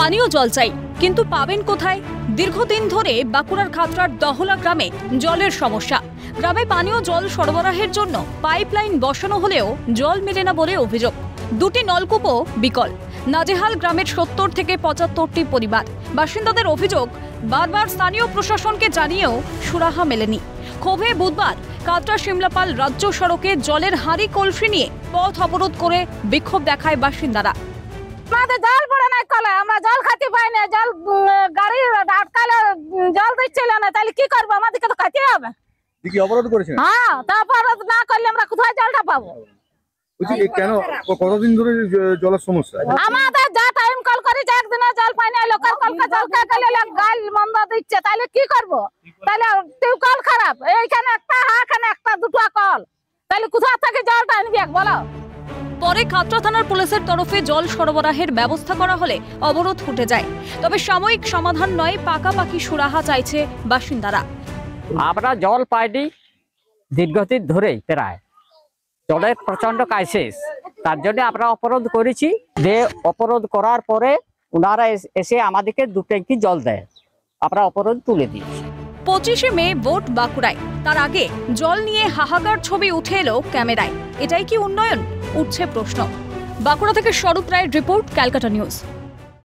পানীয় জল চাই, কিন্তু পাবেন কোথায়? দীর্ঘদিন ধরে বাঁকুড়ার খাতড়ার দহলা গ্রামে জলের সমস্যা। গ্রামে পানীয় জল সরবরাহের জন্য পাইপলাইন বসানো হলেও জল মেলে না বলে অভিযোগ। দুটি নলকূপও বিকল। নাজেহাল গ্রামের 70 থেকে 75টি পরিবার। বাসিন্দাদের অভিযোগ, বারবার স্থানীয় প্রশাসনকে জানিয়েও সুরাহা মেলেনি। ক্ষোভে বুধবার খাতড়া শিমলাপাল রাজ্য সড়কে জলের হাঁড়ি কলসি নিয়ে পথ অবরোধ করে বিক্ষোভ দেখায় বাসিন্দারা। আমাদের জল পড়ে নাই কলে, আমরা জল খাতে পাই না, জল গাড়ি আটকালে জল দিচ্ছিল না, তাহলে কি করবো? আমাদেরকে তো খাইতে হবে। কি অবরোধ করেছেন? হ্যাঁ, তারপর না করলে আমরা কোথায় জলটা পাবো? কেন, কতদিন ধরে জলের সমস্যা? আমাদের যা টাইম কল করি, একদিনে জল পাই না, লোকাল কলকে জল খেয়ে গাল মন্দ দিচ্ছে, তাহলে কি করবো? তাহলে টিউবকল খারাপ, এইখানে একটা, এখানে একটা, দুটো কল, তাহলে কোথা থেকে জলটা আনবি বলো? পরে খাতড়া থানার পুলিশের তরফে জল সরবরাহের ব্যবস্থা করা হলে অবরোধ উঠে যায়। তবে সাময়িক সমাধান নয়, পাকাপাকি সুরাহা চাইছে বাসিন্দারা। আমরা জল পাইনি দীর্ঘদিন ধরেই, প্রায় জলের প্রচন্ড ক্রাইসিস। তার জন্য আমরা অবরোধ করেছি। যে অবরোধ করার পরে ওনারা এসে আমাদেরকে 2 ট্যাঙ্কি জল দেয়, আমরা অবরোধ তুলে দিয়েছি। 25শে মে ভোট বাঁকুড়ায়, তার আগে জল নিয়ে হাহাকার ছবি উঠে এলো ক্যামেরায়। এটাই কি উন্নয়ন? উঠছে প্রশ্ন। বাঁকুড়া থেকে স্বরূপ রায়ের রিপোর্ট, ক্যালকাটা নিউজ।